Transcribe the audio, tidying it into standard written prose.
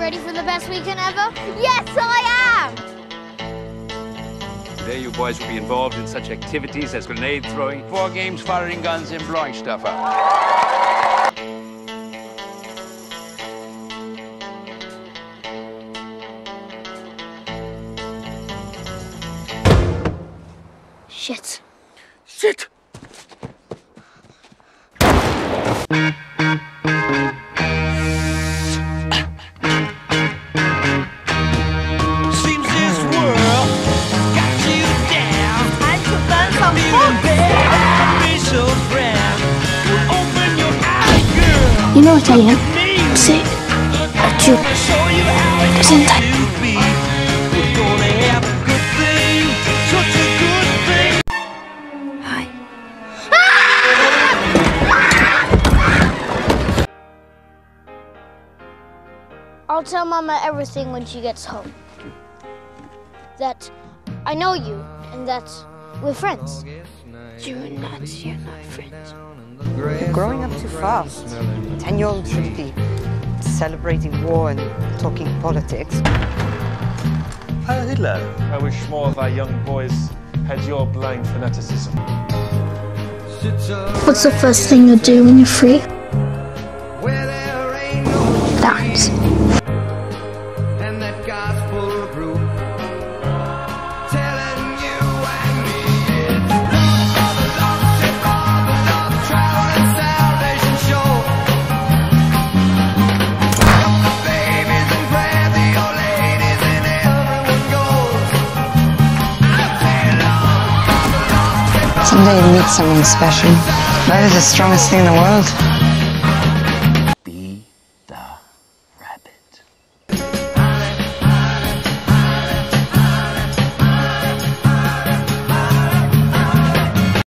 ready for the best weekend ever? Yes, I am! Today you boys will be involved in such activities as grenade throwing, 4 games firing guns and blowing stuff up. Shit. Shit! You know what I am? Sick. A Jew. Isn't I? Hi. I'll tell Mama everything when she gets home. That I know you and that we're friends. You're not friends. You're growing up too fast. 10-year-olds should be celebrating war and talking politics. Heil Hitler. I wish more of our young boys had your blind fanaticism. What's the first thing you'll do when you're free? Dance. Someday you'll meet someone special. That is the strongest thing in the world.